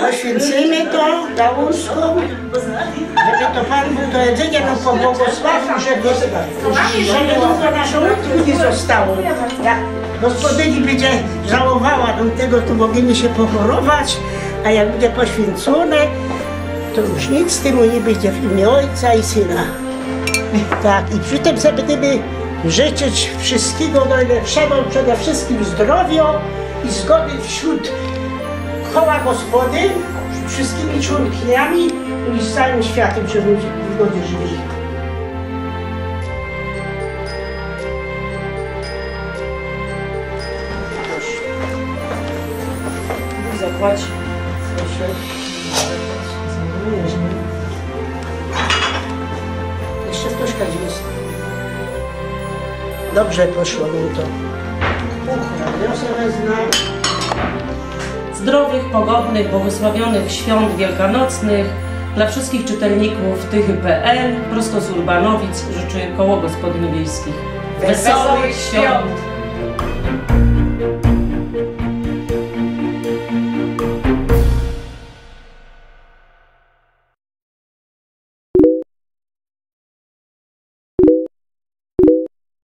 Poświęcimy to na łóżku, żeby to Pan Bóg to jedzenie nam pobłogosławił, żeby długo na żołądku nie zostało. Jak gospodyni będzie żałowała do tego, to mogliśmy się pochorować, a jak będzie poświęcone, to już nic z tym nie będzie w imię Ojca i Syna. Tak, i przy tym sobie będziemy życzyć wszystkiego najlepszego, przede wszystkim zdrowia i zgody wśród koła gospody, wszystkimi członkiniami i z całym światem, żeby ludzie w zgodzie żyli. Proszę. Zapłać. Proszę. Jeszcze troszkę jest. Dobrze poszło mi to. Ja sobie znam. Zdrowych, pogodnych, błogosławionych świąt wielkanocnych dla wszystkich czytelników Tychy.pl, prosto z Urbanowic życzy Koło Gospodyń Wiejskich. Wesołych świąt!